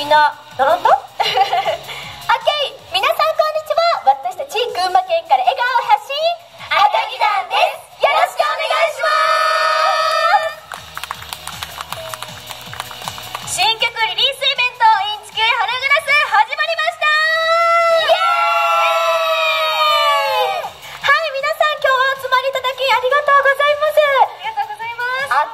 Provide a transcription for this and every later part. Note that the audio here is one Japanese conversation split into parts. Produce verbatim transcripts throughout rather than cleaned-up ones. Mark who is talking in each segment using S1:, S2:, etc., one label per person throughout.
S1: んな並んだ？オッケー、皆さんこんにちは。私たち群馬県から笑顔発信赤木団です。よろしくお願いします。新曲リリースイベントインチキュイ花グラス始まりました。イエーイ。はい、皆さん今日はお集まりいただきありがとうございます。
S2: ありがとうございます。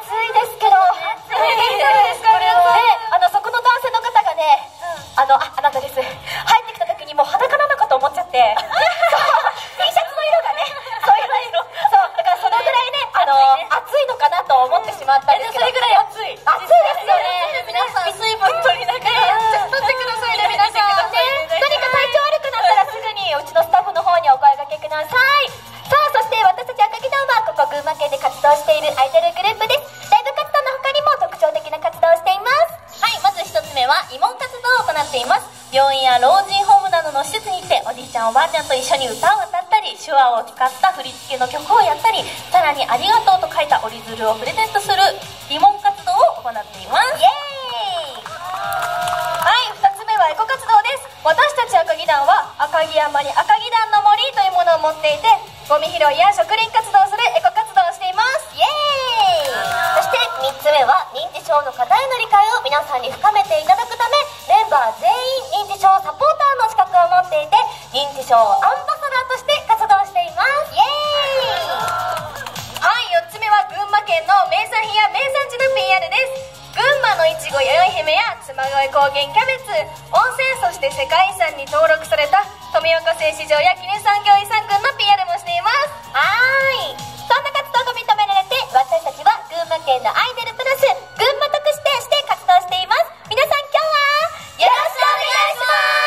S1: 暑いですけど、
S2: 暑いですか？
S1: ね、あのそこの男性の方がね、うん、あのああなたです。入ってきた時にもう裸なのかと思っちゃって、T シャツの色がね、そういう色、そうだからそのぐらいね、あの暑いのかなと思ってしまったんですけど、それぐらい暑い。暑いですよね。
S2: 皆さん水分取りながら取ってくださいね、皆さん。
S1: ね、何か体調悪くなったらすぐにうちのスタッフの方にお声掛けください。さあ、そして私たち赤木団はここ群馬県で活動しているアイドルグループです。ライブ活動の他にも特徴的な活動をしています。
S2: はい、まず一つ目は慰問活動を行っています。病院や老人ホームなどの施設に行っておじいちゃんおばあちゃんと一緒に歌を歌ったり、手話を使った振り付けの曲をやったり、さらにありがとうと書いた折り鶴をプレゼントする慰問活動を行っています。
S1: イエーイ。
S2: はい、二つ目はエコ活動です。私たち赤木団は赤城山に赤木団の森というものを持っていて、ゴミ拾いや植林活動をするエコ活動をしています。
S1: イエーイ。そしてみっつめは認知症の方への理解を皆さんに深めていただくため、メンバー全員認知症サポーターの資格を持っていて、認知症アンバサダーとして活動しています。イエーイ。
S2: はい、よっつめは群馬県の名産品や名産地の ピーアール です。群馬のいちご弥生姫や嬬恋高原キャベツ、温泉、そして世界遺産に登録された富岡製糸場や記念産業遺産群の ピーアール もしています。
S1: はーい、そんな活動が認められて、私たちは群馬県のアイドルプラス群馬特使として活動しています。皆さん今日はよろしくお願いし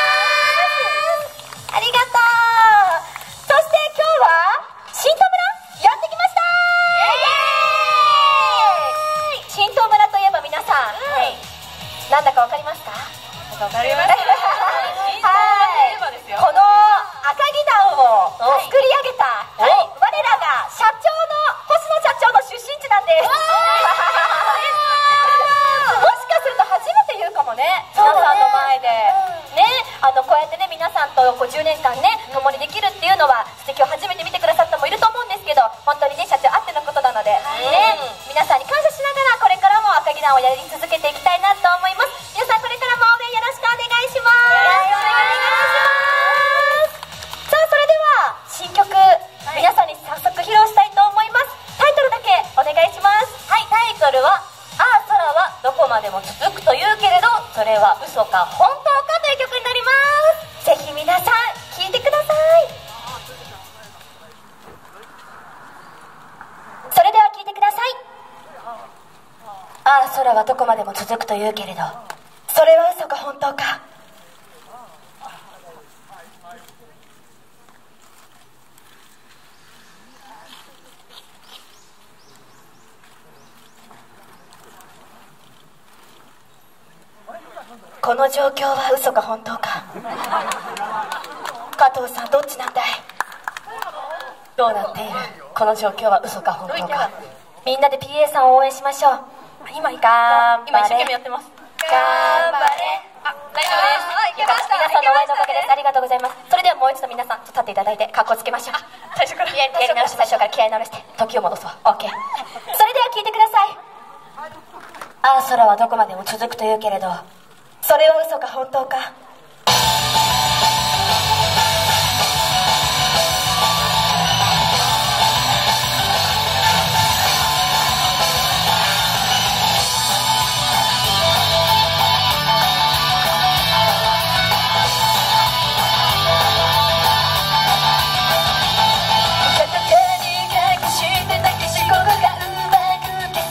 S1: ます。ありがとう。そして今日は新東村やってきました。新東村といえば皆さん、はい、なんだかわかりますか？
S2: わかります
S1: はい、この赤木団を作り上げた、はい、我らが社長の星野社長の出身地なんです。もしかすると初めて言うかもね、皆さんの前でね。あのこうやってね、皆さんとこうじゅうねんかんね共にできるっていうのは素敵を初めて見てくださったもいると思うんですけど、本当にね社長あってのことなので、ね、皆さんに感謝しながらこれからも赤木団をやり続けていきたいなと思います。皆さんこれからも応援よろしくお願いします。さあ、それでは新曲、はい、皆さんに早速披露したいと思います。タイトルだけお願いします。
S2: はい、タイトルは「ああ空はどこまでも続くというけれど、それは嘘か本当か」という曲になります。
S1: ぜひ皆さん聴いてください。それでは聴いてください。ああ空はどこまでも続くというけれど、それは嘘か本当か。この状況は嘘か本当か。加藤さんどっちなんだい？どうなっている？この状況は嘘か本当か。みんなで ピーエー さんを応援しましょう。今頑張れ。
S2: 今一生懸命やってます。
S1: 頑張れ。
S2: あ、大丈夫です。いけました。
S1: 皆さんの応援のおかげです。ありがとうございます。それではもう一度皆さん立っていただいて格好つけましょう。
S2: 最初から
S1: やり直しましょうから、気合い直して時を戻すわ。 OK。 それでは聞いてください。ああ空はどこまでも続くというけれど、それは嘘か本当か。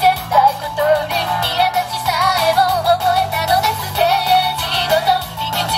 S3: 嫌なしさえも覚えたのです。刑事ごと秘密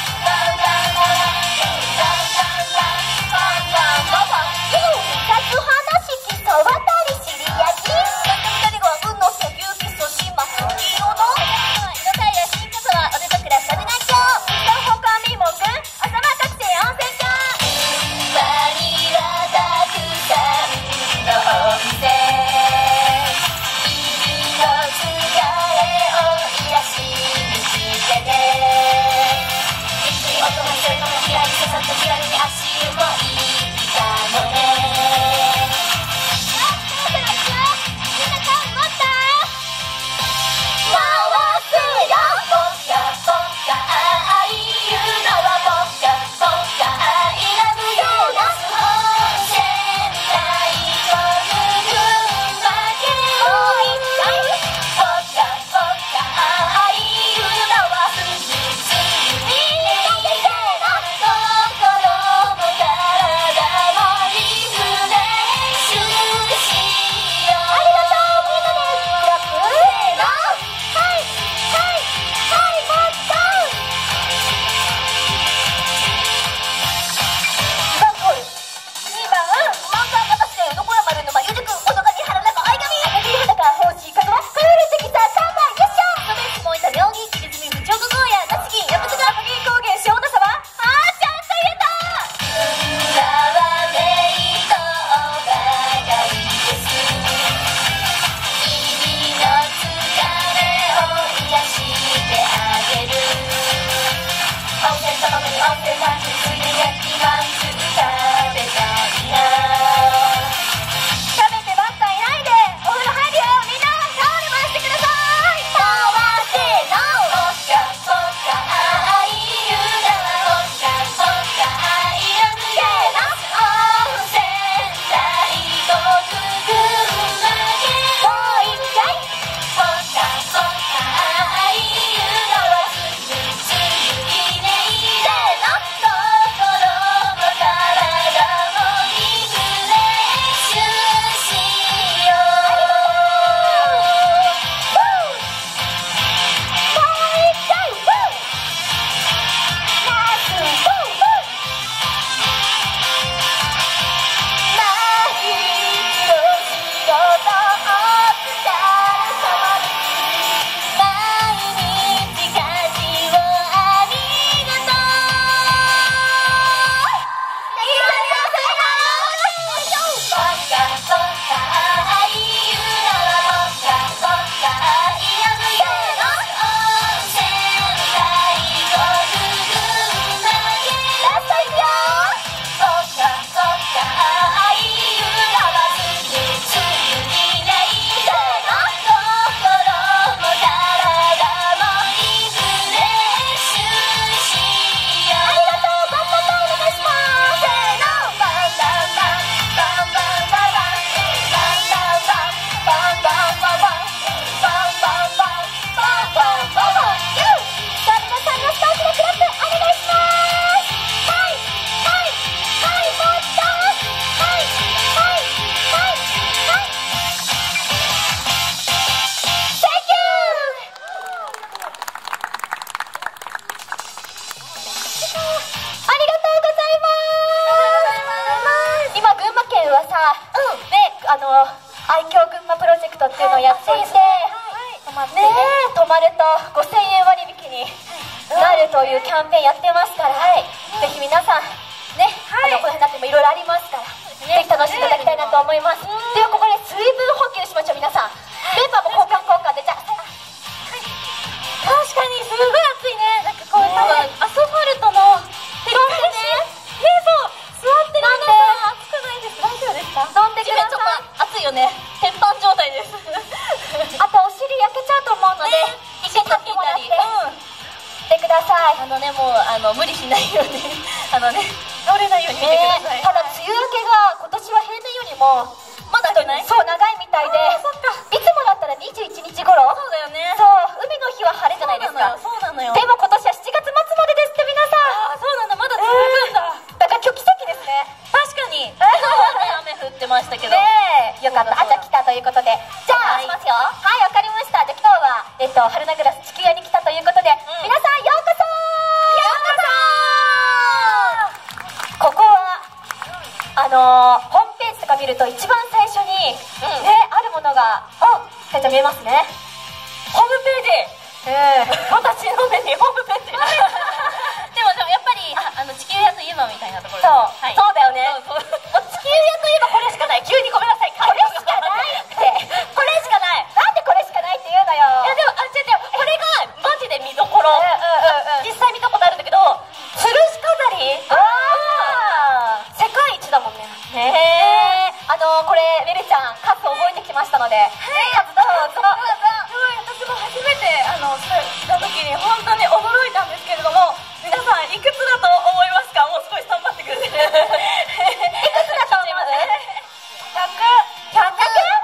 S1: 愛嬌群馬プロジェクトっていうのをやっていて、ねえ、泊まるとごせんえん割引になるというキャンペーンやってますから、はい、ぜひ皆さんね、はい、あのこの辺だってもいろいろありますから、ね、ぜひ楽しんでいただきたいなと思います。ではここで水分補給しましょう。皆さんメンバーも交換交換で、じゃあ確かにすごい暑いね。なんかこういうださい。
S3: あのね、もうあの無理しないようにあのね、倒れないように見てください。
S1: ね、ただ梅雨明けが今年は平年よりも
S3: まだじゃない？
S1: そう長いみたいで、いつもだったらにじゅういちにち頃、
S3: そうだよね。
S1: そう海の日は晴れじゃないですか。
S3: そうなのよ。
S1: でも今年はしちがつ末までですって皆さん。
S3: あ、そうなんだ、まだ続くんだ。
S1: だから今日奇跡ですね。
S3: 確かに。今日はね、雨降ってましたけど。
S1: ねえ、よかった。あ、じゃあ来たということで、じゃあしますよ。はい、わかりました。じゃあ今日はえっと春名グラス地球屋に来たということで、皆さんようこそ。ここはあのー、ホームページとか見ると一番最初に、うん、ね、あるものが、あ、かいちゃん見えますね。
S3: ホームページ。
S1: ええ、
S3: 私の目にホームページ。でもでもやっぱりあの地球屋といえばみたいなところ。
S1: そう、
S3: はい、
S1: そうだよね。
S3: そうそう、
S1: 地球屋といえばこれしかない。急にごめんなさい。これしかないって。これしかない。なんでこれしかないって言うのよ。
S3: いやでもあ、違う違う、これがマジで見どころ。
S1: うんうんうん、
S3: 実際見たことあるんだけど、吊るし飾り。
S1: ああ、世界一だもんね。へえ。あのー、これメルちゃん数覚えてきましたので、数どうぞ。
S3: 私も初めてあの来た時に本当に驚いたんですけれども、皆さんいくつだと思いますか？もう少し頑張ってくれて。いくつだ
S1: と思います？ひゃく？ひゃ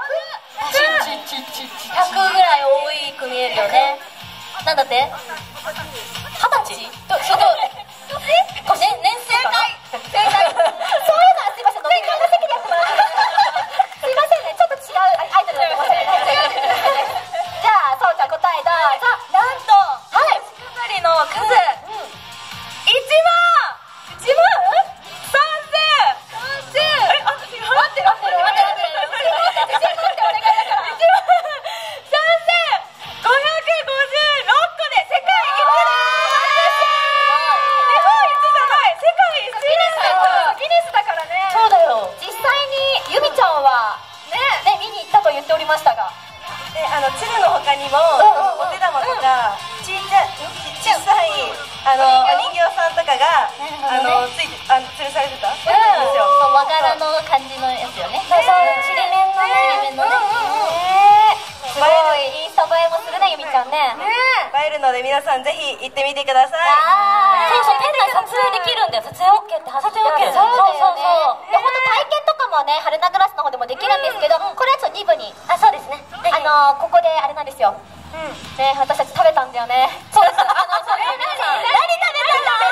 S1: く？ひゃくぐらい多いく見えるよね。なんだって？はたち？すごい。年？年生かな？正解。そういうのはすいません、飲み会の席でやってもらってすいませんね、ちょっと違うアイドルだと思ってじゃあ、そうちゃん答えだ。さあ、
S3: なんと、はい、飾りの数、うん、いちまん！ いちまんさんぜん！ さんぜん！え、あ、待ってる待ってる待ってる待ってる待ってる待ってお願いだからいちまんさんぜんごひゃくごじゅうろっこで世界一です！日本一じゃない、世界一ギネスだからね。
S1: そうだよ。実際にゆみちゃんはね、ね、見に行ったと言っておりましたが、
S3: で、あの鶴の他にもお手玉とかちっちゃい小さいあのお人形さんとかがあのついてあの吊るされてたんですよ。和柄の感じのやつよね。
S1: そうそう、ちりめんのね、ちりめんのね。すごいインスタ映えもするね、ゆみちゃんね。
S3: 映えるので皆さんぜひ行ってみてください。
S1: そうそう、店内撮影できるんだよ。撮影 OK って、撮影 OK。そうそうそう。で、本当体験とかもね、春名グラスの方でもできるんですけど、これはちょっとに部に。あ、そうですね。あのここであれなんですよ。ね、私たち食べたんだよね。そうです。あの、そうです。皆さん。何食べたの？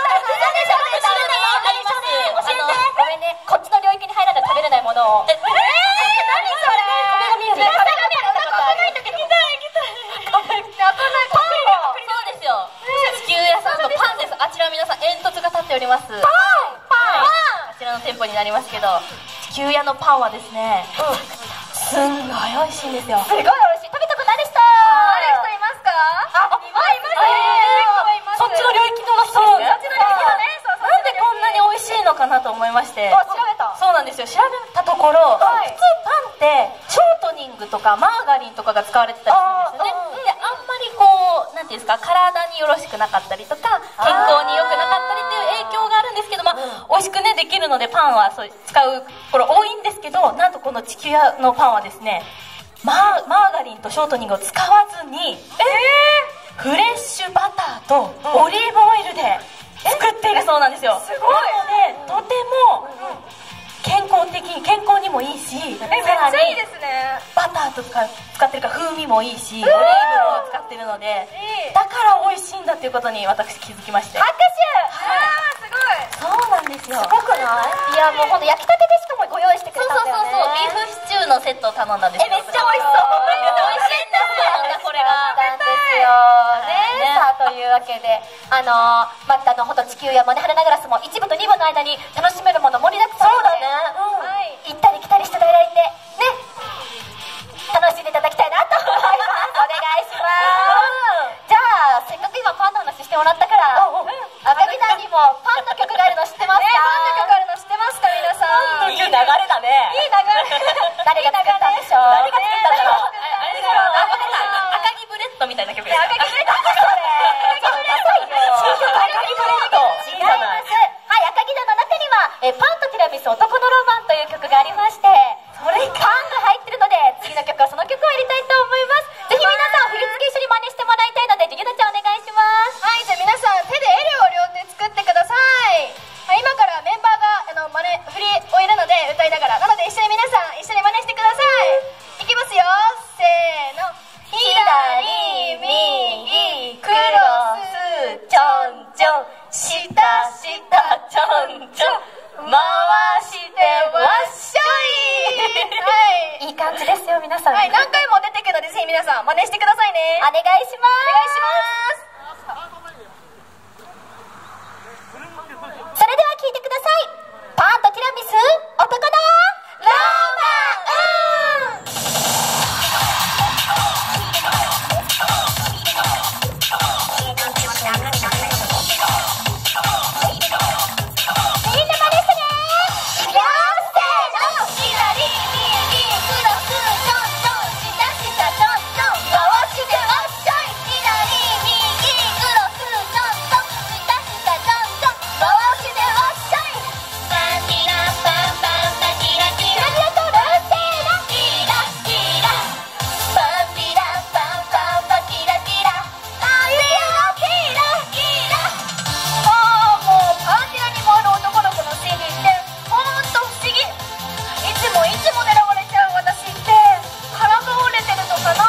S1: 教えて。ごめんね。こっちの領域に入らないと食べれないものを。え、何それ？壁紙ある。壁紙ないんだけど。行きたい行きたい。パンを。
S3: そうですよ。地球屋さんのパンです。あちら皆さん煙突が立っております。
S1: パンパン
S3: あちらの店舗になりますけど、地球屋のパンはですね、すんごい美味しいんですよ。
S1: すごい美味しい。食べたことある人？
S2: ある人いますか？
S1: あ、います。そっちの領域の人。そっちの領域のね。
S3: なんでこんなに美味しいのかなと思いまして。
S1: 調べた。
S3: そうなんですよ。調べたところ、普通パンってショートニングとかマーガリンとかが使われてたりするんですよね。で、あんまりこうなんていうんですか、体によろしくなかったりとか健康に良くなかったりっていう影響があるんですけど、まあ美味しくねできるのでパンはそう使うこれ多いんですけど、なんとこの地球屋のパンはですね、マー、マーガリンとショートニングを使わずに、えー、フレッシュバターとオリーブオイルで作っているそうなんですよ。
S1: すごい。
S3: なのでとても健康的に、健康にもいいし、さらにバターとか使ってるから風味もいいし、オリーブを使ってるので、だから美味しいんだっていうことに私気づきまして。
S1: 拍手。
S3: あー、すごい。そうなんですよ。
S1: すごくない？いや、もうほんと焼きたてでしかもご用意してくれたんだよね。
S3: そうそうそう、ビーフシチューのセットを頼んだんですよ。
S1: え、めっちゃ美味しそう。美味しいんですよ、これが。なんですよね。さあ、というわけで、あのー、またあの、ほんと地球屋もね、春名グラスもいち部とに部の間に楽しめるもの盛りだくさんで。そうだね。行ったり来たりしていただいて、ね、楽しんでいただきたいなと思います。お願いします。じゃあ、せっかく今パンの話してもらったから、赤木団にもパンの曲があるの知ってますか？
S2: パンの曲あるの知ってますか皆さん？
S3: いい流れだね。
S2: いい流れ。
S1: 誰が作ったんでしょう？
S3: 誰が作ったんだろう？あれだろう。赤木ブレッドみたいな曲です。
S1: 赤木ブレッドそれ。赤木ブレッド。違います。はい、赤木団の中にはえパンとティラミス男のロマンという曲がありまして、それパンが入ってるので次の曲はその曲を入れたいと思います。ぜひ皆さん振り付け一緒に真似してもらいたいので、ゆなちゃんお願いします。
S2: はい、じゃあ皆さん手
S3: 下下ちょんちょん回してわっしょい。
S1: いい感じですよ皆さん。
S2: はい、何回も出てくるのでぜひ皆さん真似してくださいね。
S1: お願いします。
S2: お願いします。
S1: それでは聞いてください。パンとティラミス男のロマン。みんな真似してね。いくよ、せーの。左右クロスちょんちょん下下ちょんちょん回してわっしょい。左右クロスちょんちょん下下ちょんちょん回してわっしょい。パンティラパンパンパキラキラキラとルーテーラキラキラパンティラパンパンパキラキラパンティラキラキラ。
S2: あーもうパンティラに回る男の子の心理ってほんと不思議。いつもいつも狙われちゃう私って腹が折れてるのかな。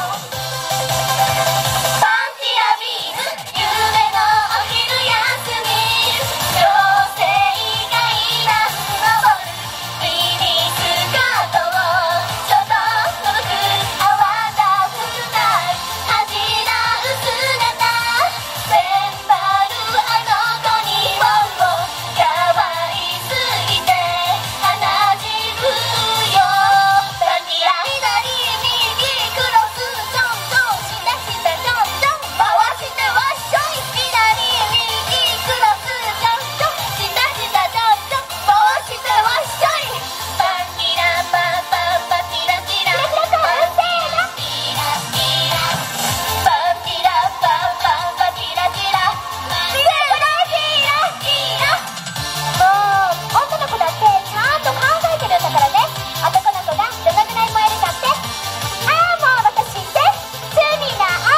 S1: パンティラビーム夢のお昼休み妖精がいな登るミニスカートをちょっと届く泡が少ない恥なう姿センバルあの子にも可愛すぎて鼻血むよ。パンティラ左右クロスちょんちょん下下ちょんちょん回してわっしょい。左右クロスちょんちょん下下ちょんちょん回してわっしょい。パンティラパンパンパキラキラパンティラキラキラパンティラパンパンパキラキラパンティラキラキラ。もう女の子だってちゃんと考えてるんだからね。男の子がどのぐらい燃えるかって。ああもう私って罪な女。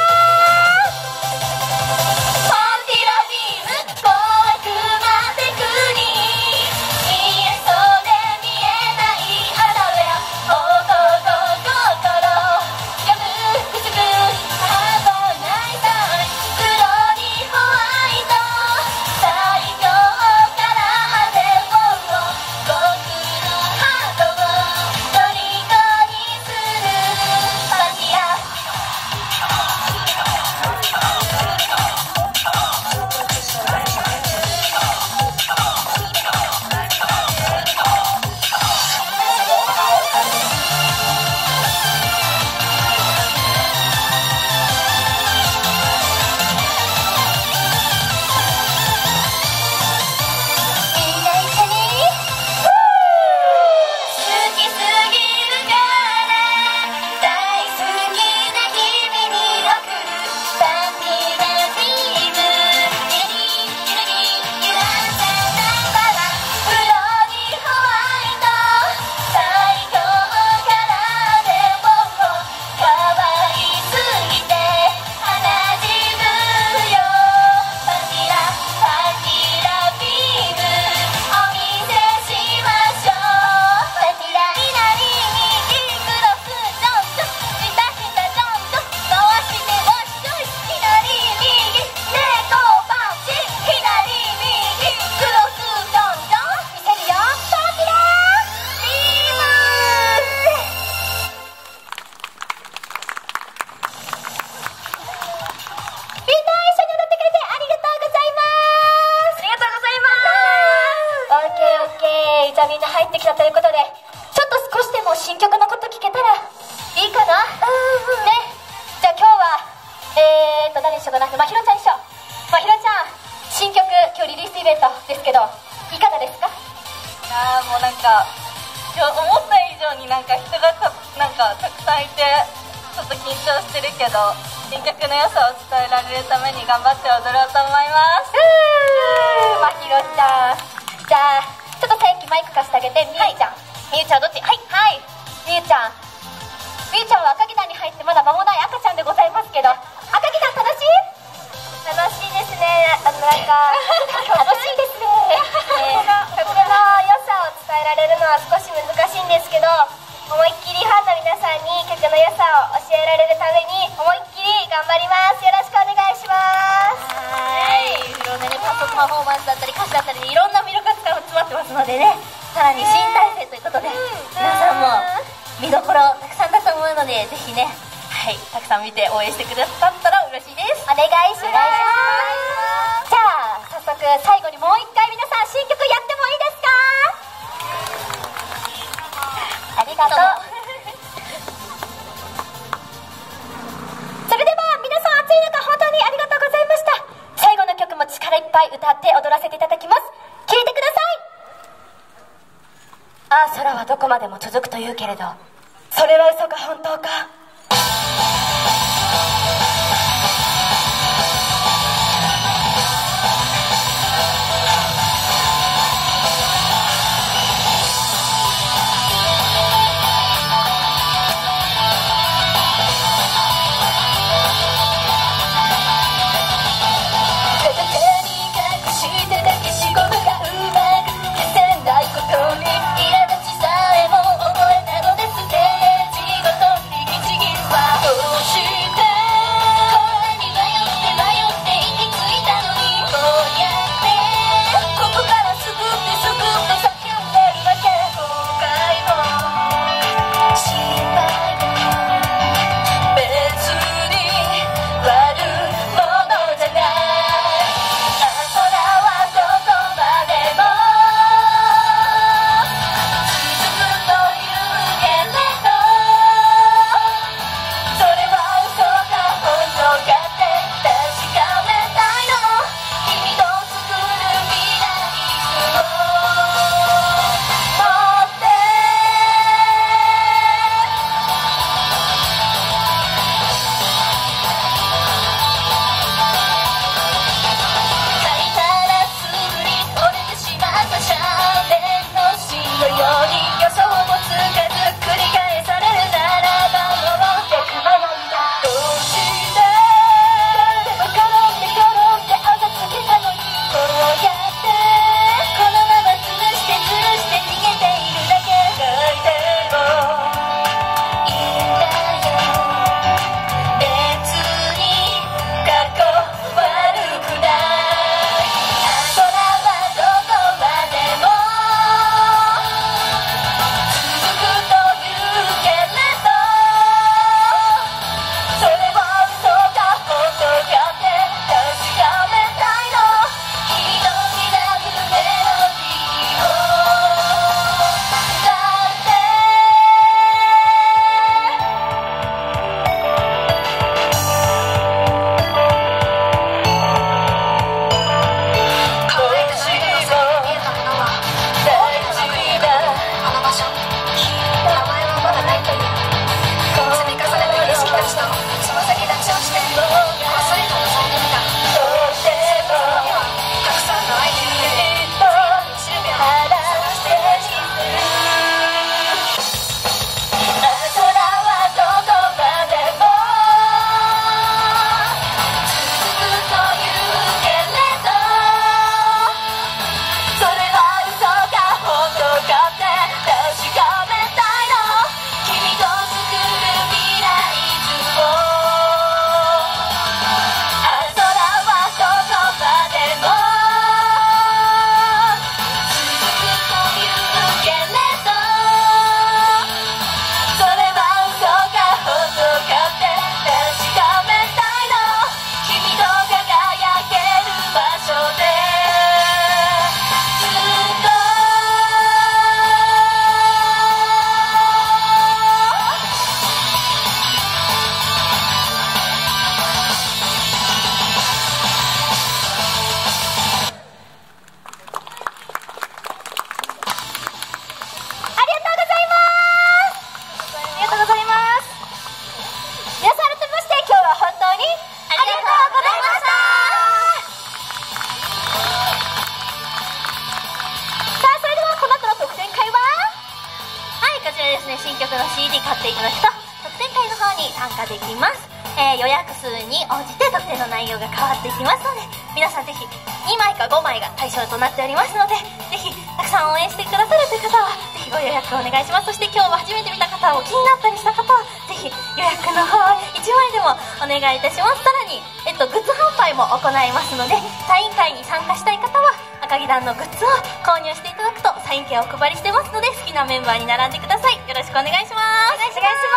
S1: パンティラビーム怖くなってくに見えそうで見えないアダルや男心読むくすぐハートナイター黒にホワイト最強からデフォルト僕のハートを虜にするパンティラ。みんな一緒に好きすぎるから大好きな君に送るパンティラビームゆらぎゆらぎ揺らせないまま黒にホワイト最強からでも可愛すぎて鼻血むよ。パンティラパンティラビームお見せしましょう。パンティラ左右クロスちょんちょん下下ちょんちょん回してわっしょい。左右猫パンチ左右クロスちょんちょん見せるよ。パンティラビーム。みんな一緒に踊ってくれてありがとうございます。
S2: ありがとうございます。
S1: オッケーオッケー。じゃあみんな入ってきたということでちょっと少しでも新曲のこと聞けたらいいかな。ね。じゃあ今日はえーっと誰にしようかな。まひろちゃんにしよう。まひろちゃん新曲今日リリースイベントですけどいかがですか。
S3: あーもうなんか今日思った以上になんか人がたなんかたくさんいてちょっと緊張してるけど新曲の良さを伝えられるために頑張って踊ろうと思います。
S1: まひろちゃんじゃあちょっとさっきマイク貸してあげて。みゆちゃん、みゆちゃんどっち。はいはいみゆちゃんみゆちゃんは赤木団に入ってまだ間もない赤ちゃんでございますけど赤木団楽しい。
S2: 楽しいですね。あのなんか
S1: 楽しいですね。
S2: 曲の良さを伝えられるのは少し難しいんですけど思いっきりファンの皆さんに曲の良さを教えられるために思いっきり頑張ります。よろしくお願いします。
S3: はい、後ろでねパフォーマンスだったり歌詞だったりいろんな魅力が詰まってますのでね、さらに新体制ということで、皆さんも見どころたくさんだと思うので、ぜひね、はい、たくさん見て応援してくださったら嬉しいです。
S1: お願いします。じゃあ早速最後にもう一回皆さん新曲やってもいいですか？ありがとう。それでは皆さん暑い中本当にありがとうございました。最後の曲も力いっぱい歌って踊らせていただきます。聴いてください。ああ空はどこまでも続くというけれど、それは嘘か本当か。
S3: 新曲の シーディー 買っていただくと特典会の方に参加できます。えー、予約数に応じて特典の内容が変わっていきますので、皆さんぜひにまいかごまいが対象となっておりますので、ぜひたくさん応援してくださるという方はぜひご予約お願いします。そして今日は初めて見た方を気になったりした方はぜひひ予約の方いちまいでもお願いいたします。さらに、えっと、グッズ販売も行いますので、サイン会に参加したい方は赤木団のグッズを購入していただくとサイン券をお配りしてますので、好きなメンバーに並んでください。よろしくお願いします。
S1: お願いし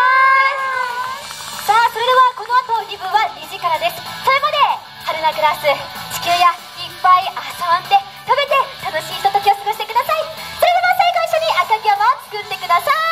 S1: ます。さあ、それではこの後に部はにじからです。それまで春菜グラス地球やいっぱい遊んで食べて楽しいひとときを過ごしてください。それでは最後一緒に赤木山を作ってください。